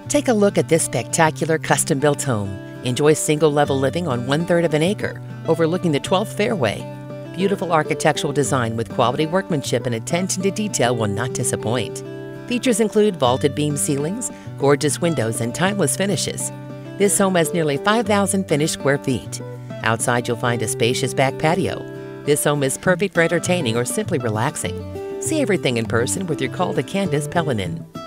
Take a look at this spectacular custom-built home. Enjoy single-level living on 1/3 of an acre, overlooking the 12th fairway. Beautiful architectural design with quality workmanship and attention to detail will not disappoint. Features include vaulted beam ceilings, gorgeous windows, and timeless finishes. This home has nearly 5,000 finished square feet. Outside, you'll find a spacious back patio. This home is perfect for entertaining or simply relaxing. See everything in person with your call to Candace Pellinen.